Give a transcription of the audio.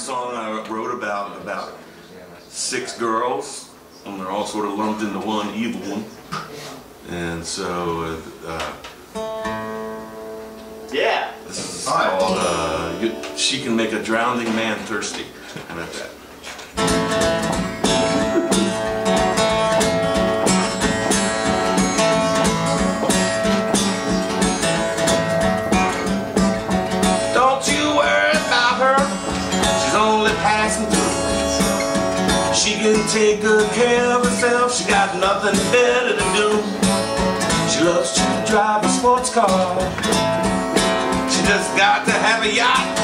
song I wrote about 6 girls, and they're all sort of lumped into one evil one. And so, yeah. this is called She Can Make a Drowning Man Thirsty. How about that? Don't you worry about her, she's only passing through. She can take good care of herself, she got nothing better to do. She loves to drive a sports car, she just got to have a yacht.